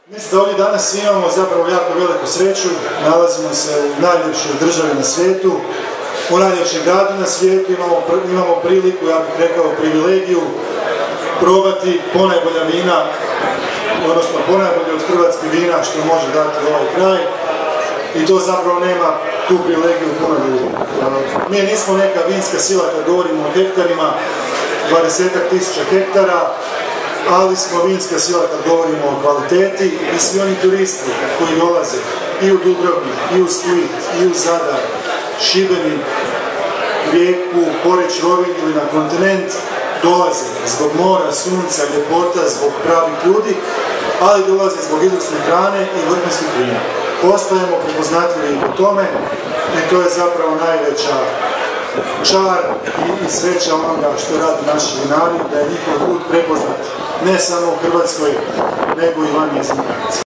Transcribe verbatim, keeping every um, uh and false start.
Mislim da ovdje danas imamo zapravo jako veliku sreću, nalazimo se u najljepšoj državi na svijetu, u najljepšem gradu na svijetu, imamo, imamo priliku, ja bih rekao privilegiju, probati ponajbolja vina, odnosno ponajbolje od hrvatskih vina što može dati ovaj kraj. I to zapravo nema tu privilegiju puno ljudi. Mi nismo neka vinska sila kad govorimo o hektarima, dvadesetak tisuća hektara, ali smo vinska sila kad govorimo o kvaliteti i svi oni turisti koji dolaze i u Dubrovnik, i u Split, i u Zadar, Šibenik, Rijeku, Poreč, Rovinj ili na kontinent, dolaze zbog mora, sunca, ljepota, zbog pravih ljudi, ali dolaze zbog izvrsne hrane i vrhunskih vina. Postajemo prepoznatljivi i po tome i to je zapravo najveća čar i sreća onoga što radi naši vinari, da je njihov put prepoznat ne samo u Hrvatskoj, nego i van njezine granice.